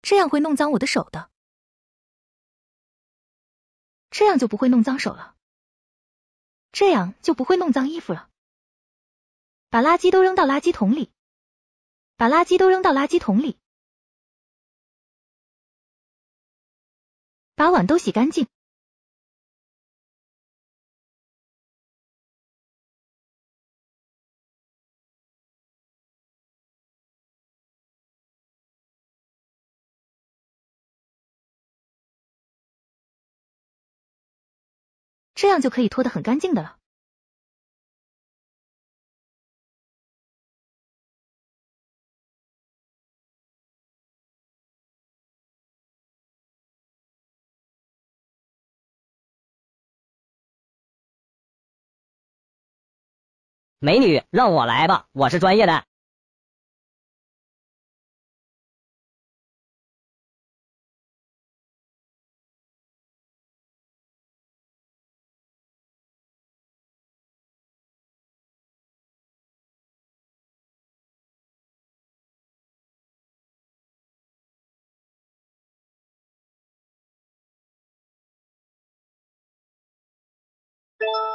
这样会弄脏我的手的。这样就不会弄脏手了。这样就不会弄脏衣服了。把垃圾都扔到垃圾桶里。把垃圾都扔到垃圾桶里。把碗都洗干净。这样就可以拖得很干净的了。 美女，让我来吧，我是专业的。